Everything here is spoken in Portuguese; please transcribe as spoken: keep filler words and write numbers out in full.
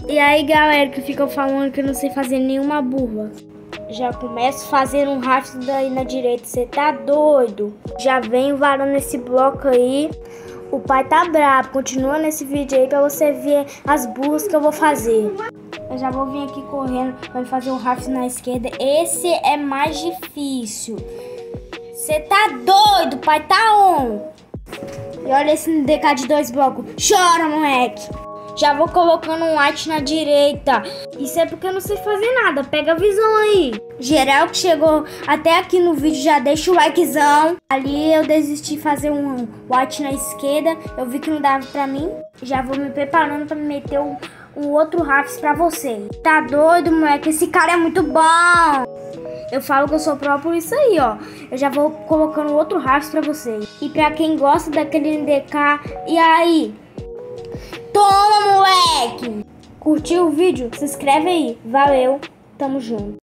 E aí, galera, que ficam falando que eu não sei fazer nenhuma burla. Já começo fazendo um rastro daí na direita. Você tá doido? Já venho varando esse bloco aí. O pai tá bravo. Continua nesse vídeo aí pra você ver as burras que eu vou fazer. Eu já vou vir aqui correndo pra fazer um rastro na esquerda. Esse é mais difícil. Você tá doido? O pai tá on. E olha esse D K de dois blocos. Chora, moleque. Já vou colocando um white na direita. Isso é porque eu não sei fazer nada. Pega a visão aí. Geral que chegou até aqui no vídeo, já deixa o likezão. Ali eu desisti de fazer um white na esquerda. Eu vi que não dava pra mim. Já vou me preparando pra me meter um, um outro rafts pra vocês. Tá doido, moleque? Esse cara é muito bom. Eu falo que eu sou pró por isso aí, ó. Eu já vou colocando outro rafts pra vocês. E pra quem gosta daquele D K, e aí? Toma, moleque! Curtiu o vídeo? Se inscreve aí. Valeu, tamo junto.